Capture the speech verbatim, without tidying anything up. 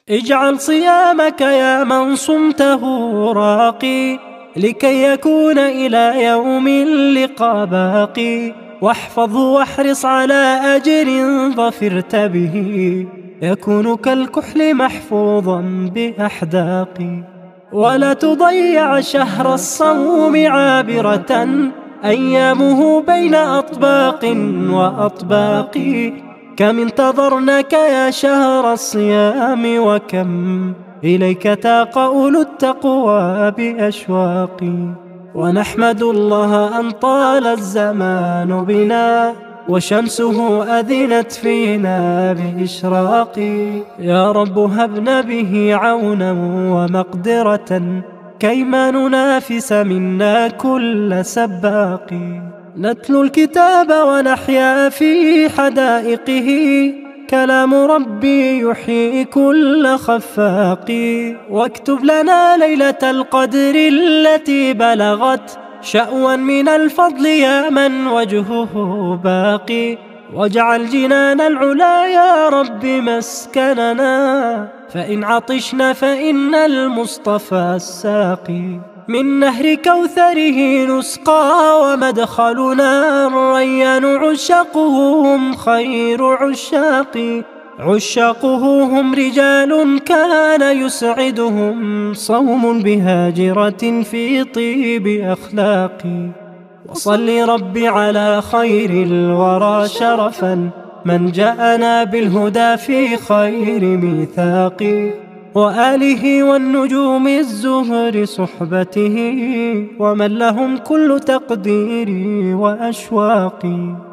اجعل صيامك يا من صمته راقي، لكي يكون إلى يوم اللقاء باقي. واحفظه واحرص على أجر ظفرت به، يكون كالكحل محفوظا بأحداق. ولا تضيع شهر الصوم عابرة، أيامه بين أطباق وأطباق. كم انتظرناك يا شهر الصيام، وكم إليك تاق أولو التقوى بأشواق. ونحمد الله أن طال الزمان بنا، وشمسه أذنت فينا بإشراق. يا رب هبنا به عونا ومقدرة، كيما ننافس منا كل سباق. نتلو الكتاب ونحيا في حدائقه، كلام ربي يحيي كل خفاق. واكتب لنا ليلة القدر التي بلغت شأوا من الفضل يا من وجهه باقي. واجعل جنان العلا يا رب مسكننا، فإن عطشنا فإن المصطفى الساقي. من نهر كوثره نسقى ومدخلنا الريان، عشاقه هم خير عشاق. عشاقه هم رجال كان يسعدهم صوم بهاجرة في طيب أخلاق. وصل ربي على خير الورى شرفا، من جاءنا بالهدى في خير ميثاق. وآله والنجوم الزهر صحبته، ومن لهم كل تقديري وأشواقي.